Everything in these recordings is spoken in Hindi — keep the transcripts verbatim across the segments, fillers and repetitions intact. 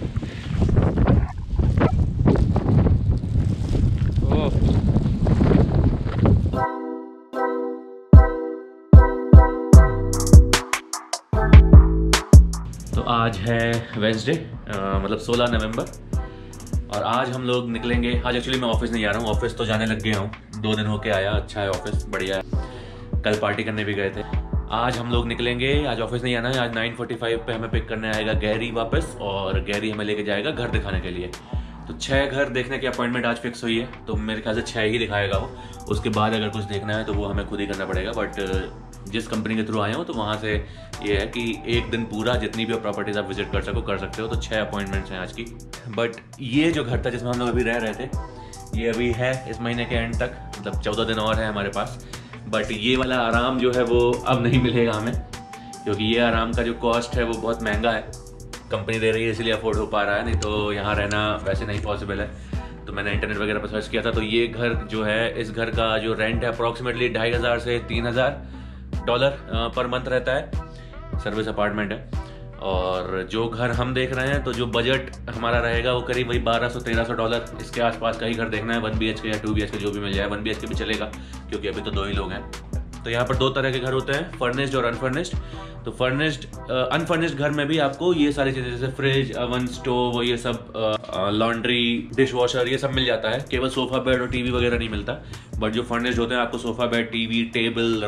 तो आज है वेडनेसडे, मतलब सोलह नवंबर, और आज हम लोग निकलेंगे। आज एक्चुअली मैं ऑफिस नहीं जा रहा हूँ, ऑफिस तो जाने लग गया हूँ, दो दिन होके आया। अच्छा है ऑफिस, बढ़िया है। कल पार्टी करने भी गए थे। आज हम लोग निकलेंगे, आज ऑफिस नहीं आना है। आज नाइन फोर्टी फाइव पे हमें पिक करने आएगा गैरी वापस, और गैरी हमें लेके जाएगा घर दिखाने के लिए। तो छः घर देखने की अपॉइंटमेंट आज फिक्स हुई है, तो मेरे ख्याल से छः ही दिखाएगा वो। उसके बाद अगर कुछ देखना है तो वो हमें खुद ही करना पड़ेगा। बट जिस कंपनी के थ्रू आए हो तो वहाँ से ये है कि एक दिन पूरा जितनी भी प्रॉपर्टीज आप विजिट कर सको कर सकते हो। तो छः अपॉइंटमेंट्स हैं आज की। बट ये जो घर था जिसमें हम लोग अभी रह रहे थे, ये अभी है इस महीने के एंड तक, मतलब चौदह दिन और है हमारे पास। बट ये वाला आराम जो है वो अब नहीं मिलेगा हमें, क्योंकि ये आराम का जो कॉस्ट है वो बहुत महंगा है। कंपनी दे रही है इसलिए अफोर्ड हो पा रहा है, नहीं तो यहाँ रहना वैसे नहीं पॉसिबल है। तो मैंने इंटरनेट वगैरह पर सर्च किया था, तो ये घर जो है, इस घर का जो रेंट है अप्रॉक्सीमेटली ढाई हज़ार से तीन हज़ार डॉलर पर मंथ रहता है। सर्विस अपार्टमेंट है। और जो घर हम देख रहे हैं, तो जो बजट हमारा रहेगा वो करीब वही बारह सौ तेरह सौ डॉलर इसके आसपास का ही घर देखना है। वन बी एच के या टू बी एच के जो भी मिल जाए, वन बी एच के भी चलेगा क्योंकि अभी तो दो ही लोग हैं। तो यहाँ पर दो तरह के घर होते हैं, फर्निश्ड और अनफर्निश्ड। तो फर्निश्ड अनफर्निश्ड घर में भी आपको ये सारी चीज़ें जैसे फ्रिज, अवन, स्टोव, ये सब, लॉन्ड्री, डिश वॉशर, ये सब मिल जाता है। केवल सोफा बेड और टीवी वगैरह नहीं मिलता। बट जो फर्निश्ड होते हैं आपको सोफा बेड, टीवी, टेबल,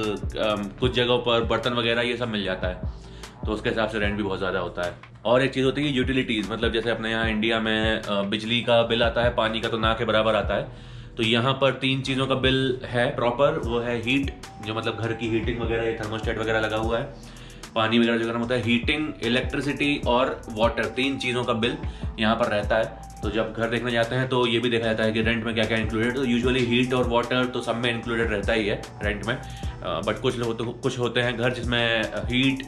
रग, कुछ जगहों पर बर्तन वगैरह ये सब मिल जाता है। तो उसके हिसाब से रेंट भी बहुत ज़्यादा होता है। और एक चीज़ होती है यूटिलिटीज़, मतलब जैसे अपने यहाँ इंडिया में बिजली का बिल आता है, पानी का तो ना के बराबर आता है। तो यहाँ पर तीन चीज़ों का बिल है प्रॉपर। वो है हीट, जो मतलब घर की हीटिंग वगैरह, ये थर्मोस्टेट वगैरह लगा हुआ है। पानी वगैरह जो गर्म होता है, हीटिंग, इलेक्ट्रिसिटी और वाटर, तीन चीज़ों का बिल यहाँ पर रहता है। तो जब घर देखने जाते हैं तो ये भी देखा जाता है कि रेंट में क्या क्या इंक्लूडेड। तो यूजुअली हीट और वाटर तो सब में इंक्लूडेड रहता ही है रेंट में। बट कुछ लोग तो कुछ होते हैं घर जिसमें हीट,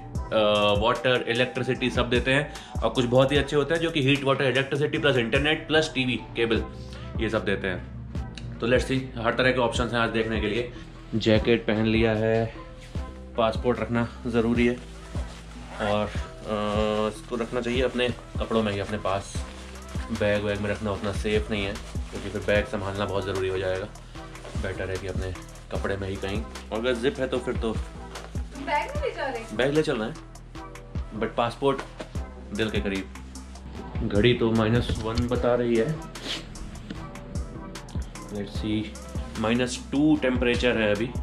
वाटर, इलेक्ट्रिसिटी सब देते हैं। और कुछ बहुत ही अच्छे होते हैं जो कि heat, water, electricity plus internet plus TV cable ये सब देते हैं। तो लेट्स सी, हर तरह के ऑप्शन हैं आज देखने के लिए। जैकेट पहन लिया है, पासपोर्ट रखना ज़रूरी है, और आ, इसको रखना चाहिए अपने कपड़ों में ही अपने पास। बैग वैग में रखना उतना सेफ़ नहीं है, क्योंकि फिर बैग संभालना बहुत ज़रूरी हो जाएगा। बेटर है कि अपने कपड़े में ही कहीं, और अगर जिप है तो फिर तो बैग ले जा रहे हैं। बैग ले चलना है, बट पासपोर्ट दिल के करीब। घड़ी तो माइनस वन बता रही है। Let's see, minus two temperature है अभी।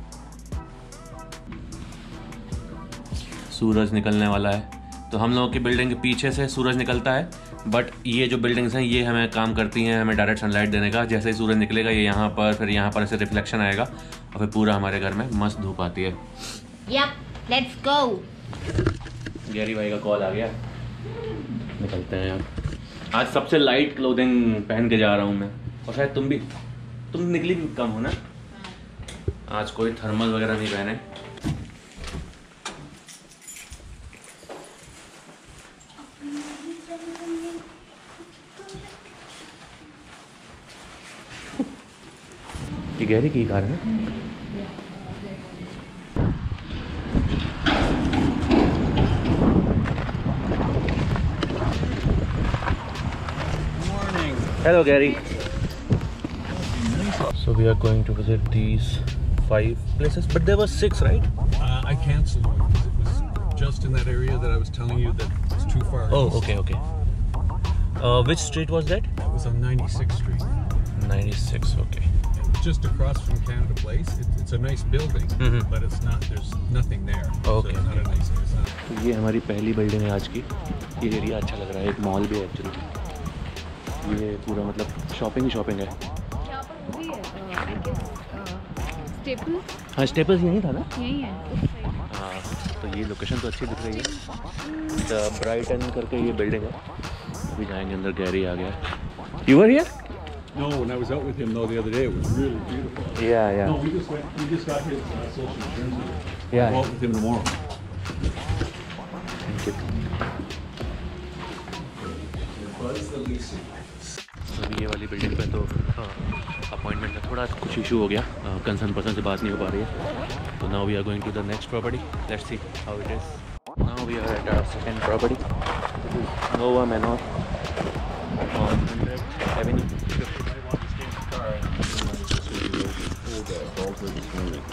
सूरज निकलने वाला है। तो हम लोगों की बिल्डिंग के पीछे से सूरज निकलता है, बट ये जो बिल्डिंग्स हैं ये हमें काम करती हैं हमें डायरेक्ट सनलाइट देने का। जैसे ही सूरज निकलेगा ये यहाँ पर, फिर यहाँ पर ऐसे रिफ्लेक्शन आएगा, और फिर पूरा हमारे घर में मस्त धूप आती है। Yep, let's go. गैरी भाई का कॉल आ गया, निकलते हैं यार। आज सबसे लाइट क्लोथिंग पहन के जा रहा हूँ मैं, और शायद तुम भी, तुम निकली भी कम हो ना। आज कोई थर्मल वगैरह नहीं पहने। ये गहरी की कार है। Hello Gary. So we are going to visit these five places, but there were six, right? Uh, I canceled one because it was just in that area that I was telling you that it's too far. Oh, east. okay, okay. Uh, which street was that? That was on ninety-sixth Street. ninety-six, okay. It's just across from Canada Place. It, it's a nice building, Mm-hmm. but it's not. There's nothing there. Okay, So it's not okay. a nice. It's not. तो ये हमारी पहली बिल्डिंग है आज की। ये एरिया अच्छा लग रहा है, एक मॉल भी है एक्चुअली। ये पूरा मतलब शॉपिंग ही शॉपिंग है। यहाँ पर वो भी है, आई गेस स्टेपल्स। हाँ, स्टेपल्स यहीं था ना। यही है उस साइड। हाँ, तो ये लोकेशन तो अच्छी दिख रही है। द ब्राइटन करके ये बिल्डिंग है। अभी जाएंगे अंदर। गैरी आ गया। You were here? No, when I was out with him though the other day, it was really beautiful. Yeah, yeah. No, we just went. We just got his uh, social insurance. Yeah. I'll go out with him tomorrow. Thank you. अभी ये वाली बिल्डिंग पे तो अपॉइंटमेंट में थोड़ा कुछ इशू हो गया, कंसर्न पर्सन से बात नहीं हो पा रही है। तो now we are going to the next property. Let's see how it is. Now we are at our second property. Nova Manor. pulled that Balzer this morning.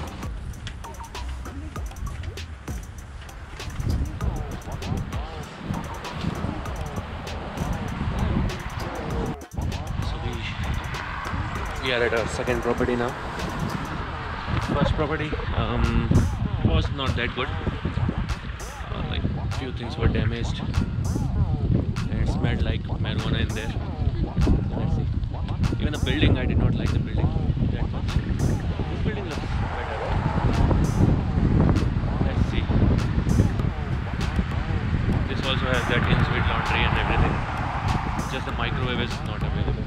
So we we are at our second property now. First property um, was not that good. Uh, like few things were damaged and it smelled like marijuana in there. Let's see. Even the building, I did not like the building that much. This building looks better, right? Let's see. This also has that in-suite laundry and everything. Just the microwave is not available.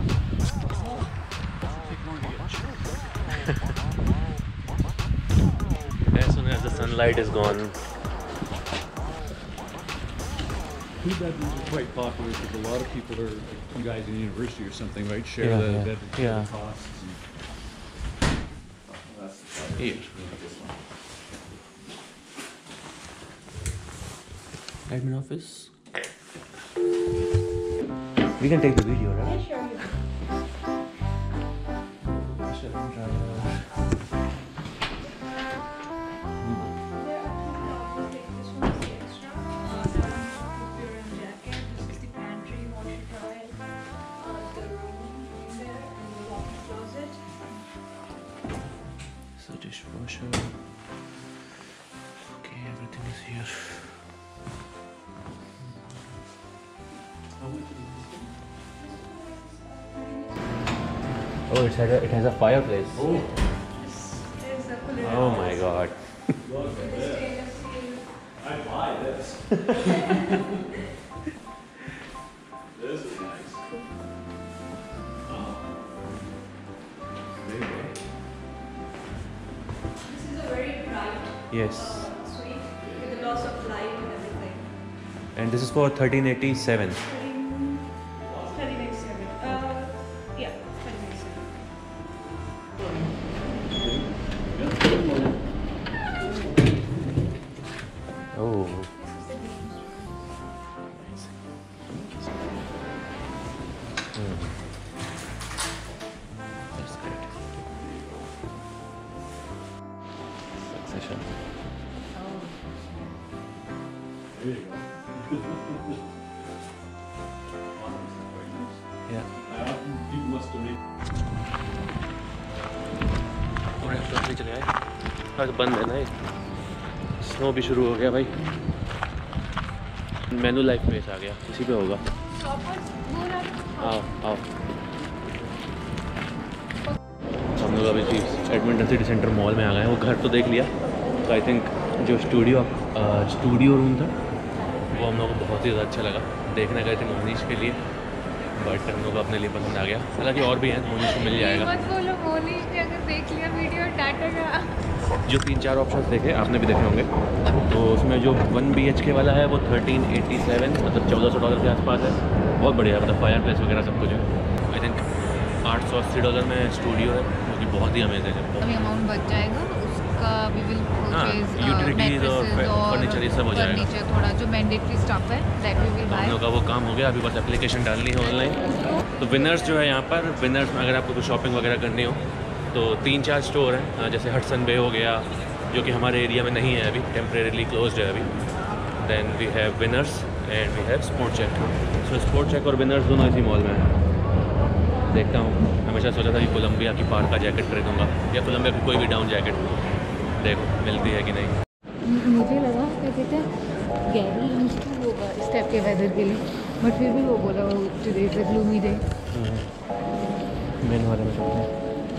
As soon as the sunlight is gone. Two bedrooms are quite popular because a lot of people are, like you guys in university or something, right? Share Yeah, the yeah, bed yeah. costs. And Here. Admin office. We can take the video, right? Yeah, sure. So dishwasher. Okay, everything is here. Oh, it has a, it has a fireplace. Oh, oh my god. I'd buy this. This is nice. This is a very bright Yes. suite with a loss of light and everything. And this is for thirteen eighty-seven. thirty ninety-seven. Uh, yeah, thirty ninety-seven. Oh. Hmm. That's great. Succession. There you go. Yeah. You must have made. और रेस्टोरेंट में चले आए। आज बंद है ना ये। स्नो भी शुरू हो गया भाई। मेनू लाइफ पेस आ गया, इसी पे होगा। आओ आओ। हम लोग अभी एडमिंटन सिटी सेंटर मॉल में आ गए हैं। वो घर तो देख लिया, तो आई थिंक जो स्टूडियो स्टूडियो रूम था वो हम लोग को बहुत ही ज़्यादा अच्छा लगा। देखने गए थे मोनिश के लिए, बट हम लोग को अपने लिए पसंद आ गया। हालांकि और भी हैं, मोनिश को मिल जाएगा। मत बोलो मोनिश ने अगर देख लिया वीडियो डांटेगा। जो तीन चार ऑप्शंस देखे आपने भी देखे होंगे, तो उसमें जो वन बी एच के वाला है वो थर्टीन एटी सेवन मतलब चौदह सौ डॉलर के आसपास है। बहुत बढ़िया है, मतलब फायर प्लेस वगैरह सब कुछ है। आई थिंक आठ सौ अस्सी डॉलर में स्टूडियो है, जो कि बहुत ही अमेजिंग है। अभी अमाउंट बच जाएगा उसका, वी विल परचेज यूटिलिटीज और फर्नीचर ये सब हो जाएगा। फर्नीचर थोड़ा जो मैंडेटरी स्टफ है दैट वी विल हम बाय। लोग का वो काम हो गया, अभी बस एप्लीकेशन डालनी है ऑनलाइन। तो विनर्स जो है यहाँ पर, विनर्स में अगर आपको कुछ शॉपिंग वगैरह करनी हो तो तीन चार स्टोर हैं, जैसे हटसन बे हो गया जो कि हमारे एरिया में नहीं है अभी, टेम्परेरीली क्लोज्ड है अभी। Then we have Winners and we have Sport Chek. So Sport Chek और विनर्स दोनों इसी मॉल में हैं। देखता हूँ, हमेशा सोचा था कि कोलंबिया की पार का जैकेट खरीदूँगा या कोलंबिया की कोई भी डाउन जैकेट, देखो मिलती है कि नहीं। मुझे लगा क्या कहते हैं गैरी यूज्ड टू होगा इस टाइप के वेदर के लिए, बट फिर भी वो बोला वो today is a gloomy day. Main वाले में चलते हैं।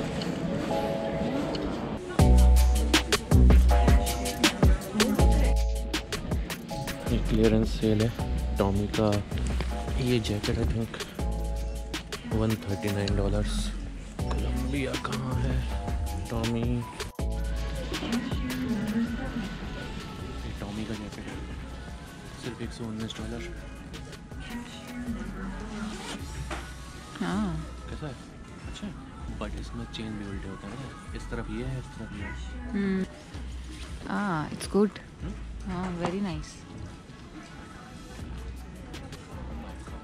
ये क्लियरेंस सेल है टॉमी का। ये jacket I think one thirty nine dollars. Columbia कहाँ है टॉमी? टॉमी का जैकेट है सिर्फ एक सौ उन्नीस डॉलर। हाँ कैसा है? अच्छा है, बट इसमें चेन भी उल्टे होते हैं ना, इस तरफ ये है इस तरफ ये है। ah it's good. हाँ very nice.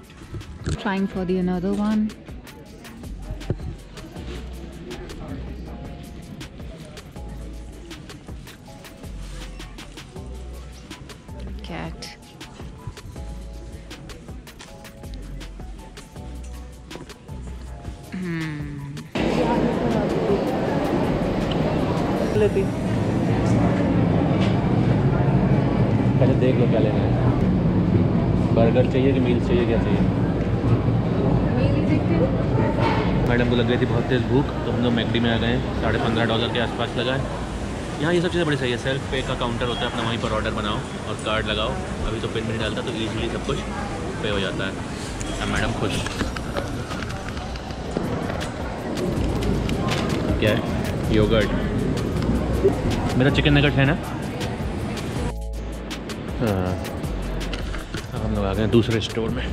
Trying for the another one. लेती पहले देख लो क्या लेना है। बर्गर चाहिए कि मील्स चाहिए, क्या चाहिए? मैडम को लग रही थी बहुत तेज़ भूख, तो हम लोग मैकडी में आ गए हैं। साढ़े पंद्रह डॉलर के आसपास लगा है। यहाँ ये सब चीज़ें बड़ी सही है। सेल्फ पे का काउंटर होता है, अपना वहीं पर ऑर्डर बनाओ और कार्ड लगाओ। अभी तो पिन भी नहीं डालता, तो ईजिली सब कुछ पे हो जाता है। अब मैडम खुश। क्या है? योगर्ट। मेरा चिकन नगेट है ना। हाँ, अब हम लोग आ गए हैं दूसरे स्टोर में।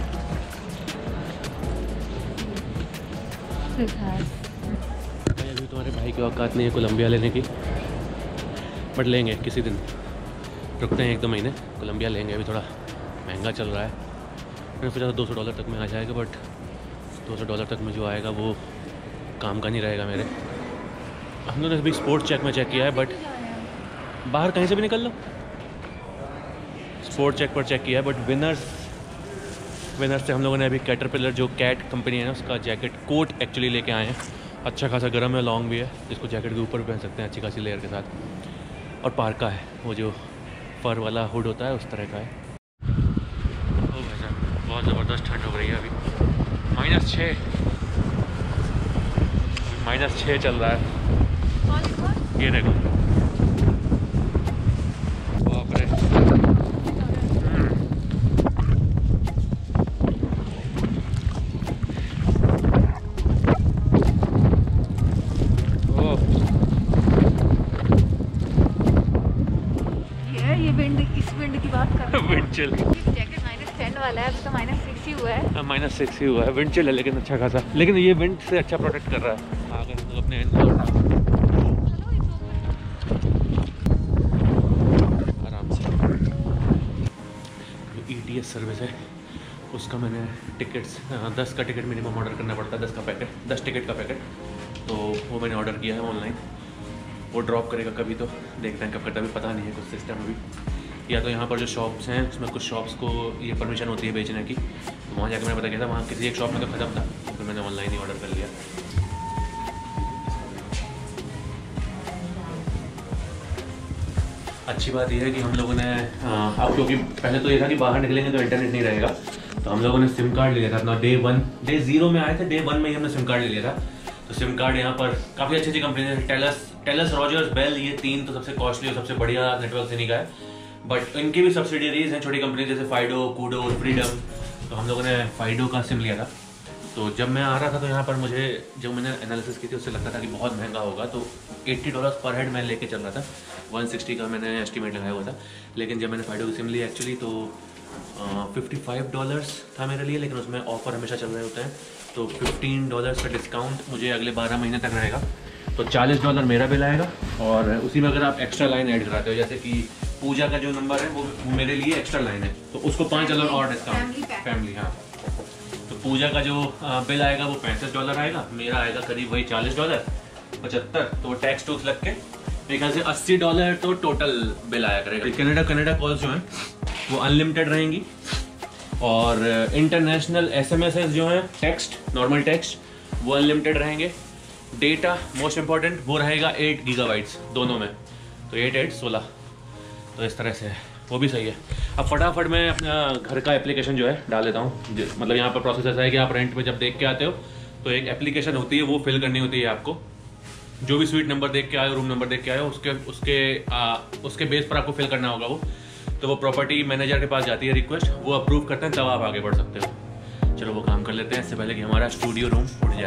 अभी तुम्हारे भाई की औकात नहीं है कोलंबिया लेने की, बट लेंगे किसी दिन। रुकते हैं एक दो महीने, कोलंबिया लेंगे। अभी थोड़ा महंगा चल रहा है। मैंने सोचा था दो सौ डॉलर तक में आ जाएगा, बट दो सौ डॉलर तक में जो आएगा वो काम का नहीं रहेगा मेरे। हम लोगों ने अभी स्पोर्ट चेक में चेक किया है, बट बाहर कहीं से भी निकल लो। स्पोर्ट चेक पर चेक किया है, बट विनर्स विनर्स से हम लोगों ने अभी कैटरपिलर जो कैट कंपनी है ना, उसका जैकेट कोट एक्चुअली लेके आए हैं। अच्छा खासा गर्म है, लॉन्ग भी है, जिसको जैकेट के ऊपर भी पहन सकते हैं अच्छी खासी लेयर के साथ। और पार्का है, वो जो फर वाला हुड होता है उस तरह का है। ओ भाई साहब, बहुत ज़बरदस्त ठंड हो रही है अभी। माइनस छः माइनस छः चल रहा है। ये देखो, बाप रे। ये विंड, इस विंड की बात कर रहे हैं। Wind chill. Jacket minus ten वाला है, अभी तो माइनस सिक्स ही हुआ है। माइनस सिक्स ही हुआ है। विंड चिल है लेकिन अच्छा खासा, लेकिन ये विंड से अच्छा प्रोटेक्ट कर रहा है। अगर हम लोग अपने आराम से जो ई टी एस सर्विस है उसका मैंने टिकट्स दस का टिकट मिनिमम ऑर्डर करना पड़ता है। दस का पैकेट, दस टिकट का पैकेट, तो वो मैंने ऑर्डर किया है ऑनलाइन। वो ड्रॉप करेगा कभी, तो देखते हैं कब करता है, अभी पता नहीं है कुछ सिस्टम अभी। या तो यहाँ पर जो शॉप्स हैं उसमें कुछ शॉप्स को ये परमिशन होती है बेचने की, तो वहाँ जाकर मैंने पता किया था, वहाँ किसी एक शॉप में तो ख़त्म था, तो मैंने ऑनलाइन ही ऑर्डर कर लिया। अच्छी बात यह है कि हम लोगों ने अब, क्योंकि पहले तो ये था कि बाहर निकलेंगे तो इंटरनेट नहीं रहेगा, तो हम लोगों ने सिम कार्ड ले लिया था अपना। डे वन डे ज़ीरो में आए थे, डे वन में ही हमने सिम कार्ड ले लिया था। तो सिम कार्ड यहाँ पर काफ़ी अच्छी अच्छी कंपनी है। टेलस टेलस रॉजर्स, बेल, ये तीन तो सबसे कॉस्टली और सबसे बढ़िया नेटवर्क से नहीं का है, बट इनकी भी सब्सिडीज हैं छोटी कंपनी, जैसे फाइडो, कूडो, फ्रीडम। तो हम लोगों ने फाइडो का सिम लिया था। तो जब मैं आ रहा था तो यहाँ पर मुझे, जब मैंने एनालिसिस की थी उससे लगता था कि बहुत महंगा होगा, तो अस्सी डॉलर पर हेड मैं लेके चल रहा था। एक सौ साठ का मैंने एस्टिमेट लगाया हुआ था, लेकिन जब मैंने फाइडो की सिम ली एक्चुअली तो पचपन डॉलर्स था मेरे लिए, लेकिन उसमें ऑफर हमेशा चल रहे होते हैं, तो पंद्रह डॉलर्स का डिस्काउंट मुझे अगले बारह महीने तक रहेगा। तो चालीस डॉलर मेरा बिल आएगा, और उसी में अगर आप एक्स्ट्रा लाइन ऐड कराते हो, जैसे कि पूजा का जो नंबर है वो मेरे लिए एक्स्ट्रा लाइन है, तो उसको पाँच डॉलर और डिस्काउंट। फैमिली, हाँ। तो पूजा का जो बिल आएगा वो पैंसठ डॉलर आएगा, मेरा आएगा करीब वही चालीस डॉलर, पचहत्तर। तो टैक्स टूक्स लग के मेरे ख्याल से अस्सी डॉलर तो टोटल बिल आया करेगा। कनाडा कनाडा कॉल्स जो हैं वो अनलिमिटेड रहेंगी, और इंटरनेशनल एस एम एस जो हैं, टेक्स्ट, नॉर्मल टेक्स्ट, वो अनलिमिटेड रहेंगे। डेटा मोस्ट इम्पॉर्टेंट, वो रहेगा एट गीगाबाइट्स दोनों में, तो एट एट सोलह। तो इस तरह से है, वो भी सही है। अब फटाफट मैं अपना घर का एप्लीकेशन जो है डाल देता हूँ। मतलब यहाँ पर प्रोसेस ऐसा है कि आप रेंट पे जब देख के आते हो तो एक एप्लीकेशन होती है, वो फिल करनी होती है आपको। जो भी स्वीट नंबर देख के आए हो, रूम नंबर देख के आए हो, उसके उसके आ, उसके बेस पर आपको फिल करना होगा वो। तो वो प्रॉपर्टी मैनेजर के पास जाती है रिक्वेस्ट, वो अप्रूव करते हैं, तब आप आगे बढ़ सकते हो। चलो वो काम कर लेते हैं, इससे पहले कि हमारा स्टूडियो रूम उठ जाए।